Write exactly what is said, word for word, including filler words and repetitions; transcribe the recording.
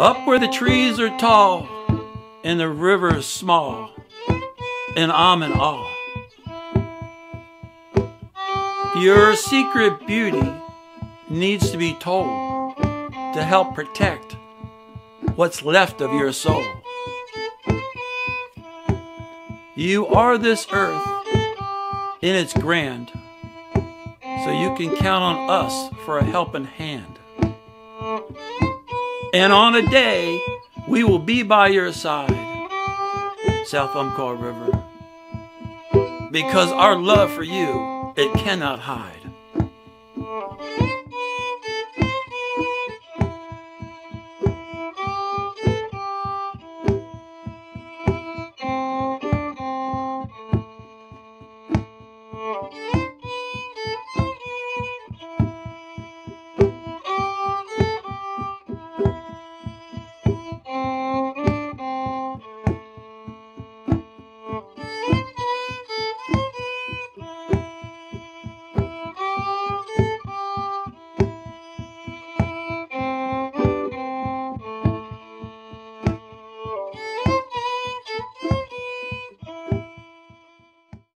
Up where the trees are tall and the river is small, and I'm in awe. Your secret beauty needs to be told to help protect what's left of your soul. You are this earth in its grand, so you can count on us for a helping hand. And on a day, we will be by your side, South Umpqua River, because our love for you, it cannot hide.